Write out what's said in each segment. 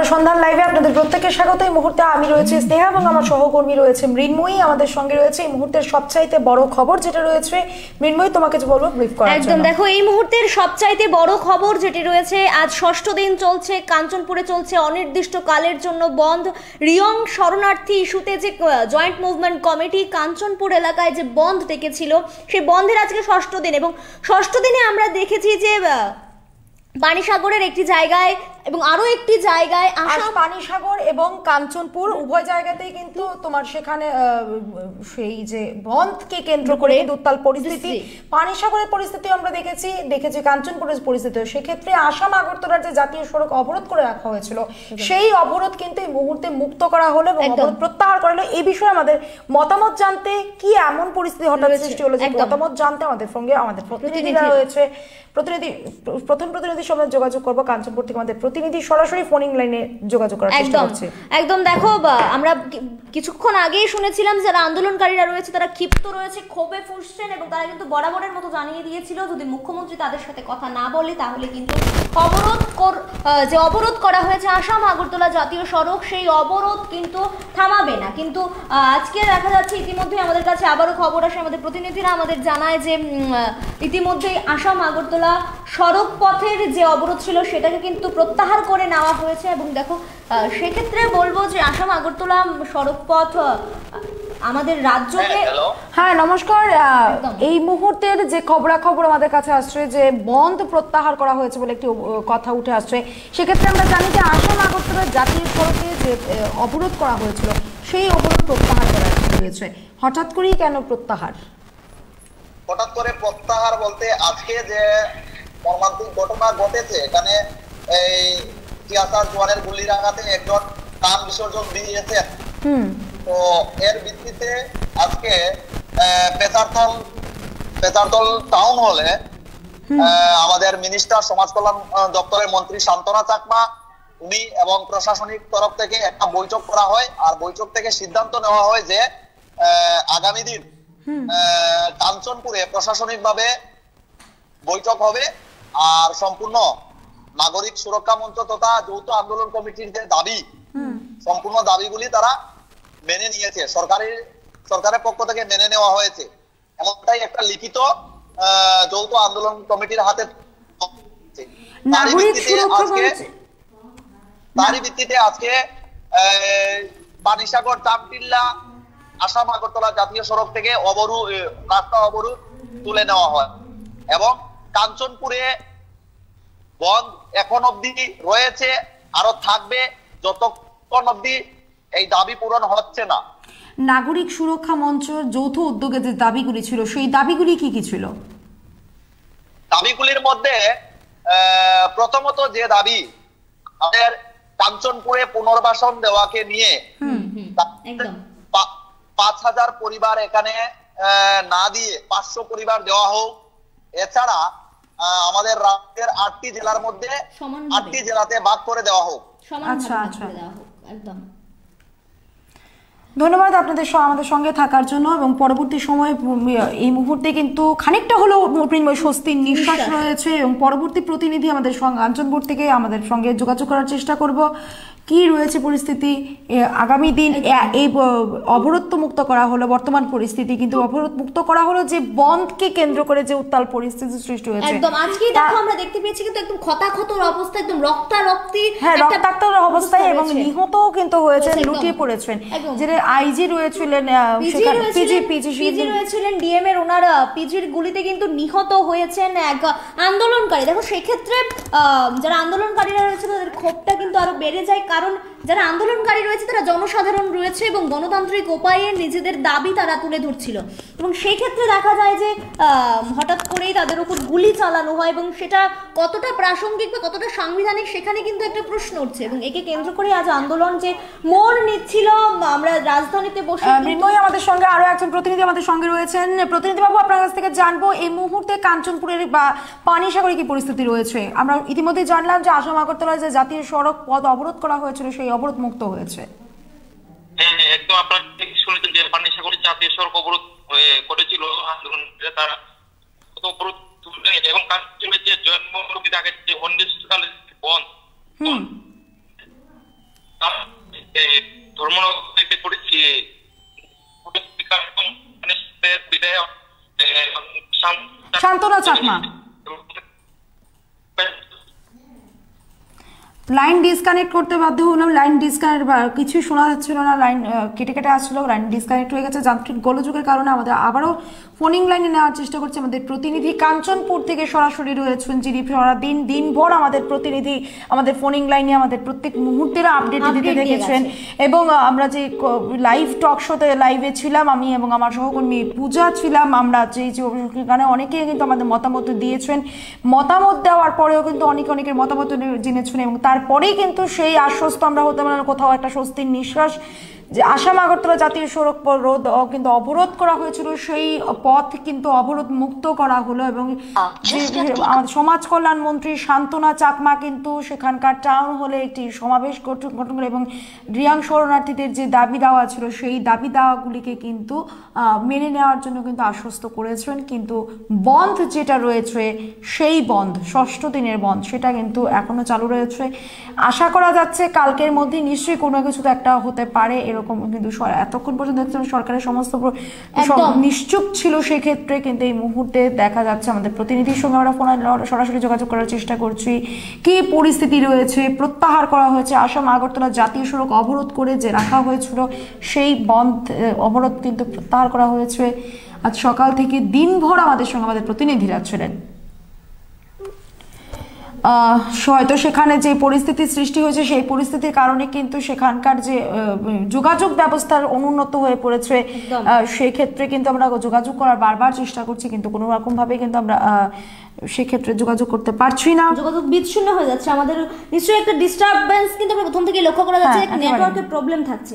সন্ধ্যার লাইভে আপনাদের প্রত্যেককে স্বাগত। এই মুহূর্তে আমি রয়েছে স্নেহা এবং আমার সহকর্মী রয়েছে মৃন্ময়ী আমাদের সঙ্গে রয়েছে। এই মুহূর্তের সবচাইতে বড় খবর যেটা রয়েছে, মৃন্ময়ী তোমাকে যে বলবো ব্রিফ করার জন্য। একদম, দেখো এই মুহূর্তের সবচাইতে বড় খবর যেটি রয়েছে, আজ ষষ্ঠ দিন চলছে কাঞ্চনপুরে চলছে অনির্দিষ্ট কালের জন্য বন্ধ। রিয়ং শরণার্থী ইস্যুতে যে জয়েন্ট মুভমেন্ট কমিটি কাঞ্চনপুর এলাকায় যে বন্ধ ডেকেছিল, সেই বন্ধের আজকে ষষ্ঠ দিন এবং ষষ্ঠ দিনে আমরা দেখেছি যে পানিসাগরের একটি জায়গায় এবং আরো একটি জায়গায় পানিসাগর এবং কাঞ্চনপুর উভয় জায়গাতেই কিন্তু তোমার সেখানে সেই যে বন্ধকে কেন্দ্র করে উত্তাল পরিস্থিতি। পানিসাগরের পরিস্থিতি আমরা দেখেছি কাঞ্চনপুরের পরিস্থিতি। সেক্ষেত্রে আসাম আগরতলার যে জাতীয় সড়ক অবরোধ করে রাখা হয়েছিল, সেই অবরোধ কিন্তু এই মুহূর্তে মুক্ত করা হলো এবং অবরোধ প্রত্যাহার করা হলো। এই বিষয়ে আমাদের মতামত জানতে, কি এমন পরিস্থিতি হঠাৎ সৃষ্টি হলো, যে মতামত জানতে আমাদের সঙ্গে আমাদের প্রতিনিধিরা রয়েছে। প্রথম প্রতিনিধির সঙ্গে যোগাযোগ করবো কাঞ্চনপুর থেকে, আমাদের প্রতিনিধি সরাসরি ফোনিং লাইনে যোগাযোগ করার চেষ্টা করছে। একদম, দেখো আমরা কিছুক্ষণ আগেই শুনেছিলাম যারা আন্দোলনকারীরা রয়েছে তারা ক্ষিপ্ত রয়েছে, ক্ষোভে ফুঁসছেন এবং তারা কিন্তু বরাবরের মতো জানিয়ে দিয়েছিল যদি মুখ্যমন্ত্রী তাদের সাথে কথা না বলে তাহলে কিন্তু অবরোধ করা হয়েছে আসাম আগরতলা জাতীয় সড়ক, সেই অবরোধ কিন্তু থামাবে না। কিন্তু আজকে দেখা যাচ্ছে ইতিমধ্যে আমাদের কাছে আবারও খবর আসে, আমাদের প্রতিনিধিরা আমাদের জানায় যে ইতিমধ্যেই আসাম আগরতলা সড়ক পথের যে অবরোধ ছিল সেটাকে কিন্তু প্রত্যাহার করে নেওয়া হয়েছে। এবং দেখো সেক্ষেত্রে বলবো যে আসাম আগরতলা সড়ক পথ আমাদের রাজ্যকে। হ্যাঁ নমস্কার, এই মুহূর্তের যে খবরাখবর আমাদের কাছে আসছে যে বন্ধ প্রত্যাহার করা হয়েছে বলে একটি কথা উঠে আসছে। সেক্ষেত্রে আমরা জানি যে আসাম আগরতলা জাতীয় সড়কে যে অবরোধ করা হয়েছিল সেই অবরোধ প্রত্যাহার করা হয়েছে। হঠাৎ করেই কেন প্রত্যাহার? হঠাৎ করে প্রত্যাহার বলতে আজকে যে মর্মান্তিক ঘটনা ঘটেছে, এখানে এই টিয়ারশাস জওয়ানের গুলির আঘাতে একজন প্রাণ বিসর্জন দিয়েছেন। তো এর ভিত্তিতে আজকে পেচারতল টাউন হলে আমাদের মিনিস্টার সমাজ কল্যাণ দপ্তরের মন্ত্রী শান্তনা চাকমা উনি এবং প্রশাসনিক তরফ থেকে একটা বৈঠক করা হয়। আর বৈঠক থেকে সিদ্ধান্ত নেওয়া হয় যে আগামী দিন কাঞ্চনপুরে প্রশাসনিক ভাবে বৈঠক হবে। আর সম্পূর্ণ নাগরিক সুরক্ষা মঞ্চ তথা যৌথ আন্দোলন কমিটির যে দাবি, সম্পূর্ণ দাবিগুলি তারা মেনে নিয়েছে, সরকারের পক্ষ থেকে মেনে নেওয়া হয়েছে। এমনটাই একটা লিখিত যৌথ আন্দোলন কমিটির হাতে। তারই ভিত্তিতে আজকে পানিসাগর চামটিল্লা আসাম আগরতলা জাতীয় সড়ক থেকে রাস্তা অবরোধ তুলে নেওয়া হয় এবং কাঞ্চনপুরে বন্ধ এখন অব্দি রয়েছে, আরো থাকবে যতক্ষণ অব্দি এই দাবি পূরণ হচ্ছে না। নাগরিক সুরক্ষা মঞ্চ যৌথ উদ্যোগে যে দাবিগুলি ছিল সেই দাবিগুলি কি কি ছিল? দাবিগুলির মধ্যে প্রথমত যে দাবি আমাদের কাঞ্চনপুরে পুনর্বাসন দেওয়াকে নিয়ে ৫,০০০ পরিবার এখানে না দিয়ে ৫০০ পরিবার দেওয়া হোক। এছাড়া আমাদের রাজ্যের ৮টি জেলার মধ্যে ৮টি জেলাতে ভাগ করে দেওয়া হোক। আচ্ছা, ধন্যবাদ আপনাদের আমাদের সঙ্গে থাকার জন্য। এবং পরবর্তী সময়ে এই মুহূর্তে কিন্তু খানিকটা হলেও স্বস্তির নিঃশ্বাস রয়েছে এবং পরবর্তী প্রতিনিধি আমাদের সঙ্গে কাঞ্চনপুর থেকে আমাদের সঙ্গে যোগাযোগ করার চেষ্টা করব। কি রয়েছে পরিস্থিতি আগামী দিন? এই অবরোধ মুক্ত করা হলো, বর্তমান পরিস্থিতি কিন্তু অবরোধ মুক্ত করা হলো যে বন্ধকে কেন্দ্র করে যে উত্তাল পরিস্থিতি সৃষ্টি হয়েছে। একদম আজকেই দেখো আমরা দেখতে পেয়েছি কিন্তু একদম ক্ষতাক্ষতর অবস্থা, একদম রক্তারক্তি, রক্তাক্তর অবস্থায় এবং নিহতও কিন্তু হয়েছেন, লুটিয়ে পড়েছেন। যে আইজি রয়েছিলেন, পিজি রয়েছিলেন, ডিএম এর ওনার পিজির গুলিতে কিন্তু নিহত হয়েছেন এক আন্দোলনকারী। দেখো সেক্ষেত্রে যারা আন্দোলনকারীরা রয়েছে তাদের ক্ষোভটা কিন্তু আরো বেড়ে যায়, কারণ যারা আন্দোলনকারী রয়েছে তারা জনসাধারণ রয়েছে এবং গণতান্ত্রিক উপায়ে নিজেদের দাবি তারা তুলে ধরছিল। এবং সেই ক্ষেত্রে দেখা যায় যে হঠাৎ করেই তাদের উপর গুলি চালানো হয় এবং সেটা কতটা প্রাসঙ্গিক বা কতটা সাংবিধানিক সেখানে কিন্তু একটা প্রশ্ন উঠছে। এবং একে কেন্দ্র করে আজ আন্দোলন যে মোড় নিচ্ছিল, আমরা রাজধানীতে বসে। মৃন্ময়ী আমাদের সঙ্গে আরো একজন প্রতিনিধি আমাদের সঙ্গে রয়েছেন। প্রতিনিধি বাবু, আপনার কাছ থেকে জানবো এই মুহূর্তে কাঞ্চনপুরের বা পানিসাগরে কি পরিস্থিতি রয়েছে? আমরা ইতিমধ্যে জানলাম যে আসাম আগরতলায় যে জাতীয় সড়ক পথ অবরোধ করা হয়েছিল সেই অবরোধ মুক্ত হয়েছে। হ্যাঁ, একদম আপনারা শুনেছেন যে পানিসাগরে জাতীয় সড়ক অবরোধ করেছিল আন্দোলনকারীরা, তারা অবরোধ তুলে এবং কাঞ্চনপুরের যে জন্মভূমি আগে যে অনির্দিষ্টকালের বন্ধ ধর্মনগরীতে পড়েছি বিধায়ক শান্তনা চাকমা। লাইন ডিসকানেক্ট করতে বাধ্য হলাম, লাইন ডিসকানেক্ট, কিছু শোনা যাচ্ছিল না, লাইন কেটে কেটে আসছিল, লাইন ডিসকানেক্ট হয়ে গেছে যান্ত্রিক গোলযোগের কারণে। আমাদের আবারও ফোনিং লাইনে নেওয়ার চেষ্টা করছে আমাদের প্রতিনিধি কাঞ্চনপুর থেকে সরাসরি রয়েছেন, যিনি সারাদিন দিনভর আমাদের প্রতিনিধি আমাদের ফোনিং লাইনে আমাদের প্রত্যেক মুহূর্তের আপডেট দিতে দেখেছেন। এবং আমরা যে লাইভ টক শোতে লাইভে ছিলাম, আমি এবং আমার সহকর্মী পূজা ছিলাম, আমরা যে সেখানে অনেকেই কিন্তু আমাদের মতামত দিয়েছেন। মতামত দেওয়ার পরেও কিন্তু অনেকের মতামত জেনেছেন এবং তারপরেই কিন্তু সেই আশ্বস্ত আমরা হতে পারলাম, কোথাও একটা স্বস্তির নিঃশ্বাস। যে আসাম আগরতলা জাতীয় সড়ক রোড কিন্তু অবরোধ করা হয়েছিল, সেই পথ কিন্তু অবরোধ মুক্ত করা হলো এবং আমাদের সমাজ কল্যাণ মন্ত্রী শান্তনা চাকমা কিন্তু সেখানকার টাউন হলে একটি সমাবেশ গঠন করে এবং রিয়াং শরণার্থীদের যে দাবি দেওয়া ছিল সেই দাবি দেওয়াগুলিকে কিন্তু মেনে নেওয়ার জন্য কিন্তু আশ্বস্ত করেছেন। কিন্তু বন্ধ যেটা রয়েছে সেই বন্ধ, ষষ্ঠ দিনের বন্ধ, সেটা কিন্তু এখনো চালু রয়েছে। আশা করা যাচ্ছে কালকের মধ্যে নিশ্চয়ই কোনো কিছু তো একটা হতে পারে, এরকম কিন্তু এতক্ষণ পর্যন্ত সরকারের সমস্ত নিশ্চুপ ছিল সেক্ষেত্রে। কিন্তু এই মুহূর্তে দেখা যাচ্ছে আমাদের প্রতিনিধির সঙ্গে আমরা ফোনে সরাসরি যোগাযোগ করার চেষ্টা করছি, কি পরিস্থিতি রয়েছে। প্রত্যাহার করা হয়েছে আসাম আগরতলা জাতীয় সড়ক অবরোধ করে যে রাখা হয়েছিল সেই বন্ধ অবরোধ কিন্তু প্রত্যাহার করা হয়েছে। আজ সকাল থেকে দিনভর আমাদের সঙ্গে আমাদের প্রতিনিধিরা ছিলেন। হয়তো সেখানে যে পরিস্থিতি সৃষ্টি হয়েছে সেই পরিস্থিতির কারণে কিন্তু সেখানকার যে যোগাযোগ ব্যবস্থার অনুন্নত হয়ে পড়েছে, সেই ক্ষেত্রে কিন্তু আমরা যোগাযোগ করার বারবার চেষ্টা করছি, কিন্তু কোনো রকম ভাবে কিন্তু আমরা সেক্ষেত্রে যোগাযোগ করতে পারছি না, যোগাযোগ বিচ্ছিন্ন হয়ে যাচ্ছে। আমাদের নিশ্চয়ই একটা ডিস্টারবেন্স কিন্তু আমরা প্রথম থেকে লক্ষ্য করা যাচ্ছে, নেটওয়ার্কের প্রবলেম থাকছে।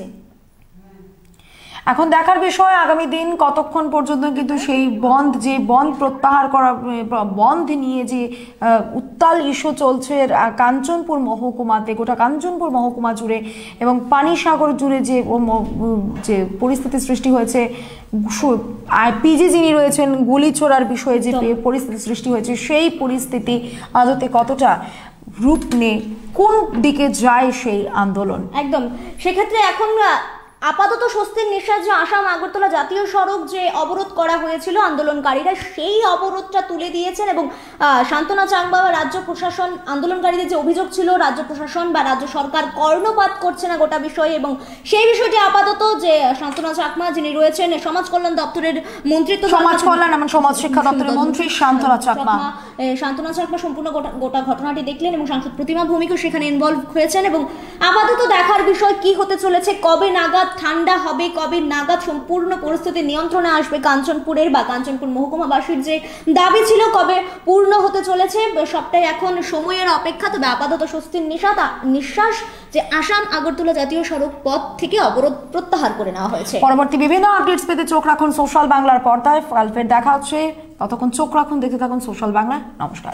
এখন দেখার বিষয় আগামী দিন কতক্ষণ পর্যন্ত কিন্তু সেই বন্ধ, যে বন্ধ প্রত্যাহার করা, বন্ধ নিয়ে যে উত্তাল ইস্যু চলছে কাঞ্চনপুর মহকুমাতে, গোটা কাঞ্চনপুর মহকুমা জুড়ে এবং পানিসাগর জুড়ে যে পরিস্থিতি সৃষ্টি হয়েছে, পিজি যিনি রয়েছেন গুলি ছোড়ার বিষয়ে যে পরিস্থিতি সৃষ্টি হয়েছে, সেই পরিস্থিতি আদতে কতটা রূপ নেয়, কোন দিকে যায় সেই আন্দোলন। একদম সেক্ষেত্রে এখন আপাতত স্বস্তির নিঃশ্বাস যে আসাম আগরতলা জাতীয় সড়ক যে অবরোধ করা হয়েছিল আন্দোলনকারীরা, সেই অবরোধটা তুলে দিয়েছেন এবং শান্তনা চাকমা বা রাজ্য প্রশাসন, আন্দোলনকারীদের যে অভিযোগ ছিল রাজ্য প্রশাসন বা রাজ্য সরকার কর্ণপাত করছে না গোটা বিষয়ে, এবং সেই বিষয়টি আপাতত যে শান্তনা চাকমা যিনি রয়েছেন সমাজ কল্যাণ দপ্তরের মন্ত্রিত্ব, সমাজ কল্যাণ এবং সমাজ শিক্ষা দপ্তরের মন্ত্রী শান্তনা চাকমা সম্পূর্ণ গোটা ঘটনাটি দেখলেন এবং সাংসদ প্রতিমা ভৌমিকও সেখানে ইনভলভ হয়েছেন। এবং আপাতত দেখার বিষয় কি হতে চলেছে, কবে নাগাদ ঠান্ডা হবে, কবে নাগাদ সম্পূর্ণ পরিস্থিতি নিয়ন্ত্রণে আসবে কাঞ্চনপুরের বা কাঞ্চনপুর মহকুমাবাসীর যে দাবি ছিল কবে পূর্ণ হতে চলেছে, সবটাই এখন সময়ের অপেক্ষা। তবে আপাতত স্বস্তির নিঃশ্বাস যে আসাম আগরতলা জাতীয় সড়ক পথ থেকে অবরোধ প্রত্যাহার করে নেওয়া হয়েছে। পরবর্তী বিভিন্ন আপডেটস পেতে চোখ রাখুন সোশ্যাল বাংলার পর্দায়। কালফের দেখা হচ্ছে, ততক্ষণ চোখ রাখুন, দেখতে থাকুন সোশ্যাল বাংলা। নমস্কার।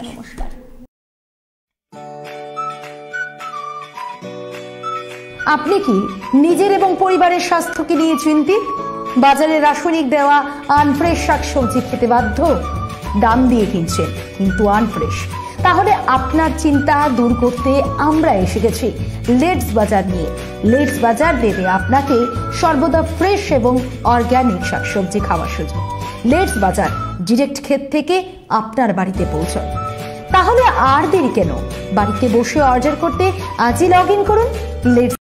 আপনি কি নিজের এবং পরিবারের স্বাস্থ্যকে নিয়ে চিন্তিত? বাজারে রাসায়নিক দেওয়া আনফ্রেশ শাকসবজি খেতে বাধ্য? দাম দিয়ে কিনছেন কিন্তু আনফ্রেশ? তাহলে আপনার চিন্তা দূর করতে আমরা এসে গেছি লেটস বাজার নিয়ে। লেটস বাজার দেবে আপনাকে সর্বদা ফ্রেশ এবং অর্গ্যানিক শাকসবজি খাওয়ার সুযোগ। লেটস বাজার ডিরেক্ট ক্ষেত থেকে আপনার বাড়িতে পৌঁছায়। তাহলে আর দেরি কেন? বাড়িতে বসে অর্ডার করতে আজই লগ ইন করুন লেটস